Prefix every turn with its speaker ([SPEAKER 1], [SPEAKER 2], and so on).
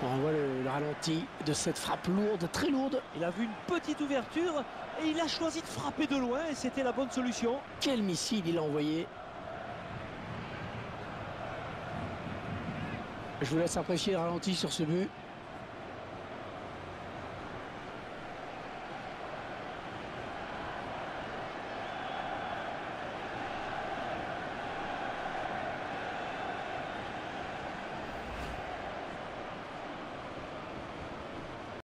[SPEAKER 1] On voit le ralenti de cette frappe lourde, très lourde.
[SPEAKER 2] Il a vu une petite ouverture et il a choisi de frapper de loin et c'était la bonne solution.
[SPEAKER 1] Quel missile il a envoyé. Je vous laisse apprécier le ralenti sur ce but.